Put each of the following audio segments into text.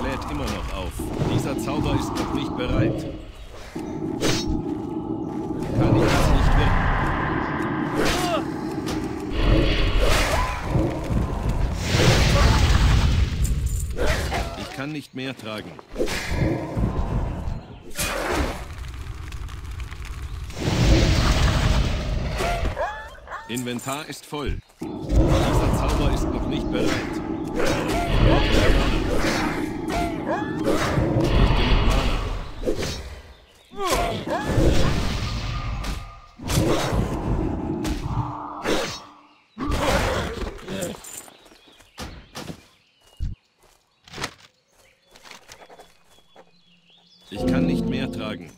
lädt immer noch auf. Dieser Zauber ist noch nicht bereit. Kann ich das nicht wirken? Ich kann nicht mehr tragen. Inventar ist voll. Dieser Zauber ist noch nicht bereit. Ich kann nicht mehr tragen.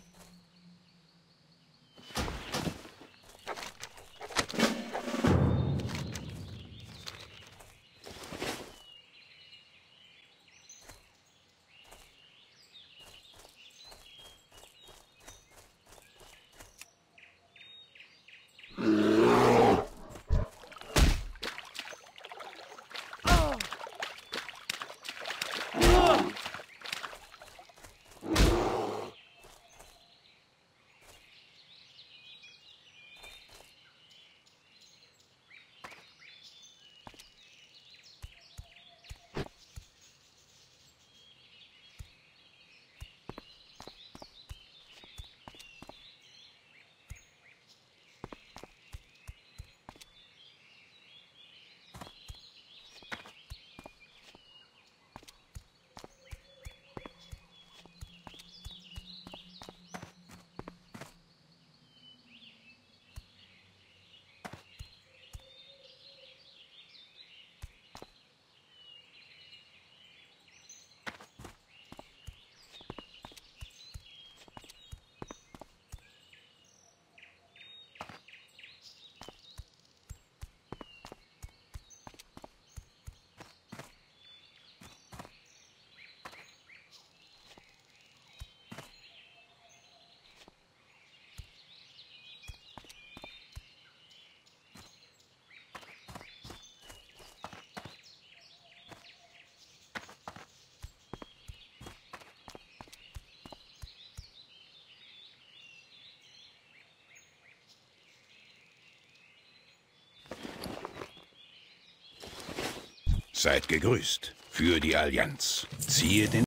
Seid gegrüßt für die Allianz. Ziehe den